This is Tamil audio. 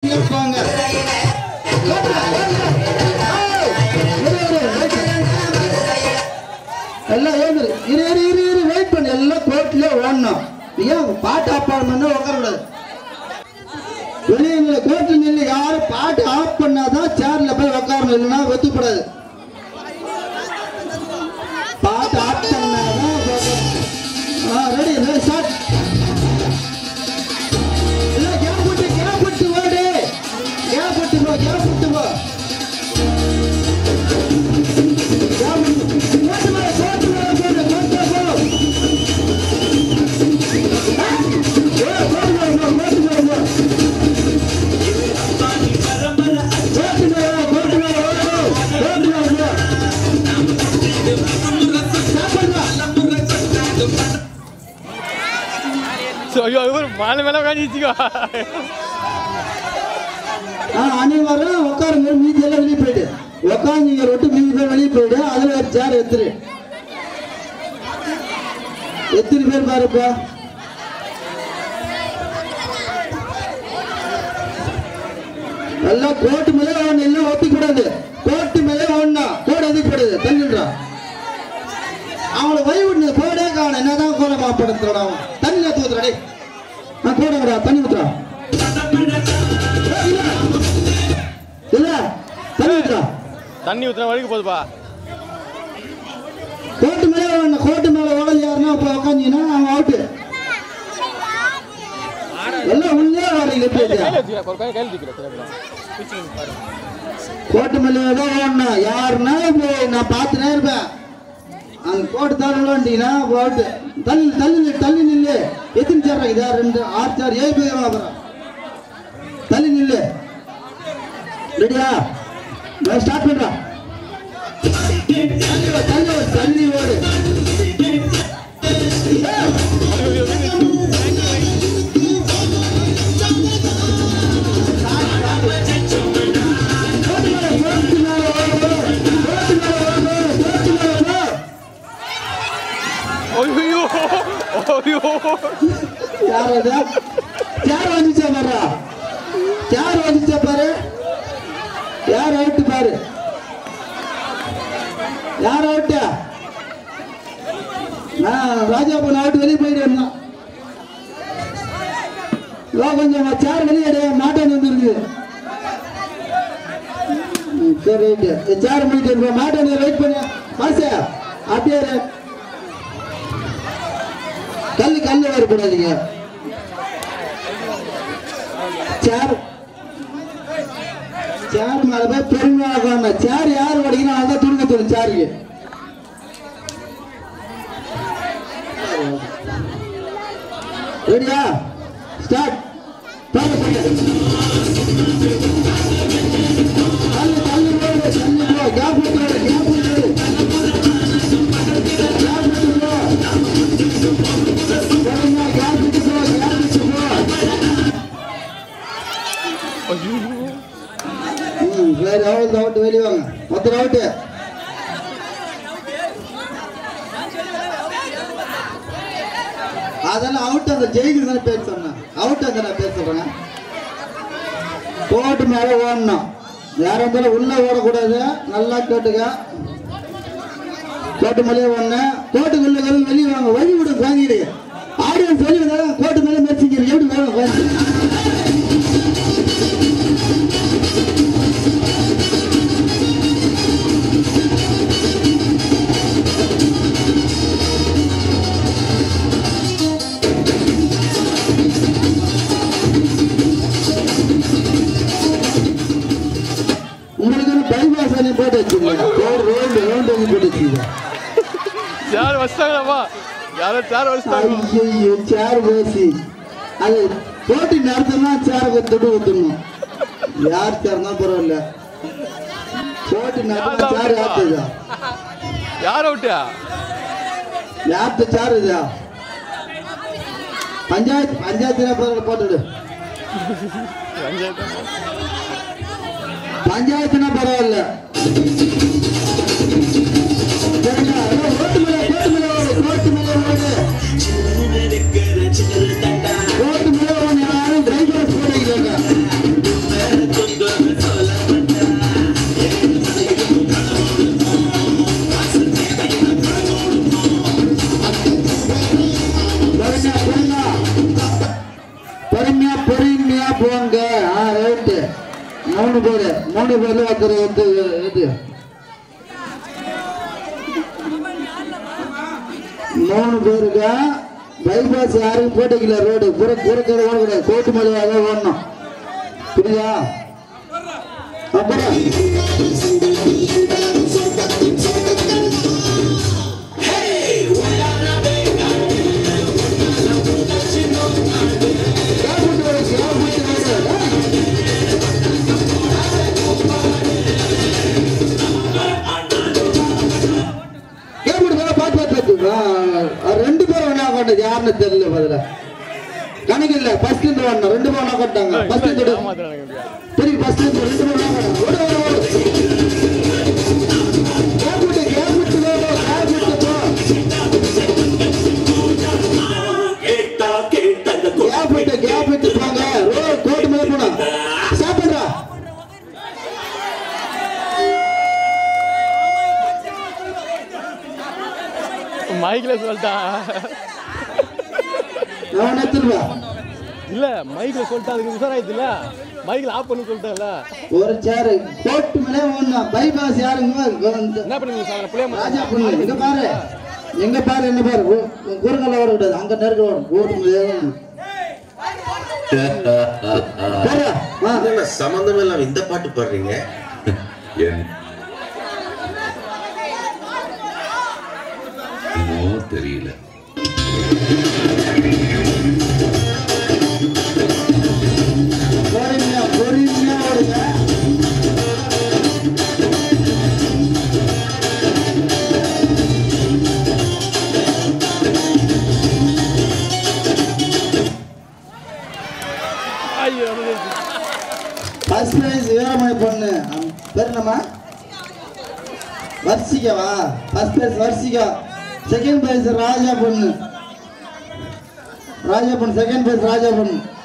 கேட்பாங்க. எல்லாம் ஏன் இரு வெயிட் பண்ணு. எல்லாம் கோர்ட்ல ஓடணும். ஏன் பாட்டு ஆஃப் பண்ண உட்காரக்கூடாது. வெளியே கோர்ட்ல நின்று யாரும் பாட்டு ஆஃப் பண்ணாதான் சேர்ல போய் உட்காரணும். இல்லைன்னா ஒத்துக்கூடாது. பாட்டு ஆஃப் பண்ணாதான் ரெடி ஸ்டார்ட். எல்லாம் கேப் விட்டு ஓடு. கேப் விட்டு போ. ஐயோ மாலை மேல உட்காந்துச்சுக்கோ. அனைவரும் உட்காருங்க. மீதி எல்லாம் வெளியே போயிடு. உட்காந்து ரொட்டு மீதி பேர் வெளியே போயிடு. அதுல ஒரு சேர் எத்தனை பேர் பாருப்பா. எல்லாம் கோட்டு மேலே ஒண்ணு எல்லாம் ஒட்டிக்கூடாது. கோட்டு மேலே ஒண்ணா கோடு எதிர்ப்படுது தண்ணின்றா. அவங்களை வழிவிடுங்க. கோடே காணும். என்னதான் கோலமா படுத்துறா. தண்ணி ஊத்துறா. நான் கோடா தண்ணி ஊத்துறா. இல்ல தண்ணி ஊத்துறா. தண்ணி ஊத்துற வரைக்கும் போதுப்பா. கோட்டு மேல ஓடல் யாருன்னா இப்ப உட்காந்தீங்கன்னா அவன் அவுட்டு. எல்லாம் உள்ளே வரீங்க. கோட்டு மேல தான் ஓடணும். யாருன்னா நான் பார்த்துனே இருப்பேன். அந்த கோட்டு தரலான்ட்டீங்கன்னா அவுட்டு. தள்ளி நில்லு. எத்தனை சேர்றா? இதா 2 6 சேர் 7 பேர் அப்புறம் தள்ளி நில்லு. ரெடியா? நான் ஸ்டார்ட் பண்றேன். தள்ளி ஓடு. யார் வந்துச்சா பாரு. யார் அவுட்டு பாரு. யார் அவுட்டா? ராஜாபுரம் அவுட்டு. வெளியே போயிட்டு வந்தான். கொஞ்சம் சேர் வெளியே மாட்டான் வந்துருக்கு. சரி ரைட்டு. சேர் பண்ணிட்டு இருப்போம். மாட்டான் வெயிட் பண்ண மாசா. அப்படியே கல்லு வரக்கூடாதுங்க. சேர் மேல போய் பெருமையாக சேர் யார் உடைக்கணும் அதான் துணிக்க தோணும் சேருக்கு. ரெடியா? ஸ்டார்ட். அவுட்டு வெளியே வாங்க. மொத்தம் அவுட்டு. அதெல்லாம் அவுட். அந்த ஜெயிக்கு தானே பேர் சொன்னேன். அவுட் அந்த நான் பேர் சொல்றேன். கோட்டு மேல ஓடணும். யாரும் இருந்தாலும் உள்ள ஓடக்கூடாது. நல்லா கேட்டுக்க. கோட்டு மேலே ஓடணும். கோட்டுக்குள்ள வெளியே வாங்க. வழி விட வாங்கிடு. ஆடியன்ஸ் வெளியே வந்தாலும் கோட்டு மேலே மெரிச்சிக்கிறீங்க. எப்படி மேலே வாங்க. போட்டு வச்சுக்கோங்க. போட்டு வச்சுக்கோங்க. யார் வச்சாங்களப்பா? யாரோ சேர் வச்சாங்க. ஐயோ சேர் பேசி அது போட்டி நடத்தினா சேருக்கு தொட்டு ஊத்தணும். யார் சேர்னா பரவாயில்ல. போட்டி நடத்தினா சேர் யாத்துதா? யார் அவுட்டா? யாத்து சேர் இதா? பஞ்சாயத்து போட்டுடு. பஞ்சாயத்துனா பரவாயில்ல. கோட்டு மேல யாரும் டிரைவர் போடுறாங்க. மூணு பேர்ல ஒருத்தர் எது 3 பேருக்கா பைபாஸ் யாருக்கும் போட்டுக்கல ரோடு புறக்கிற ஓடக்கூடாது கோட்டு மலையாக ஓடணும் புரியுதா அப்புறம் ரெண்டு பேரும் ஒண்ணா கொண்டது யாருன்னு தெரியல பதில கணக்கு இல்ல ஃபர்ஸ்ட் இருந்து வரணும் 2 பேரும் ஒண்ணா கொண்டாங்க ஃபர்ஸ்ட் இருந்து சரி ஃபர்ஸ்ட் இருந்து 2 பேரும் ஒண்ணா கொண்டாங்க கேப் விட்டு போங்க கோட்டு மேல போனா சாப்பிடுறா மைக்ல சொல்லிட்டான் இல்ல மைக்ல சொல்லிட்டா அதுக்கு உசாராயிடுது இல்ல மைக்ல ஆஃப் பண்ணு சொல்லிட்டேன்ல ஒரு சேர் கோட்டு மேலே ஒண்ணா பைபாஸ் யாருங்க என்ன பண்ணுங்க சார் புளிய ராஜா பொண்ணு எங்க பாரு என்ன பாரு குறுங்கல வர கூடாது அங்க நெருக்க வரும் கோட்டு மேலே சம்பந்தம் எல்லாம் இந்த பாட்டு பாடுறீங்க தெரியல பொறுமையா ஓடுங்க ஃபர்ஸ்ட் பிரைஸ் வீரமணி பொண்ணு பேர் என்னம்மா வர்ஷிகாவா first prize Varshika second prize Raja பொண்ணு செகண்ட் பிரைஸ் ராஜா பொண்ணு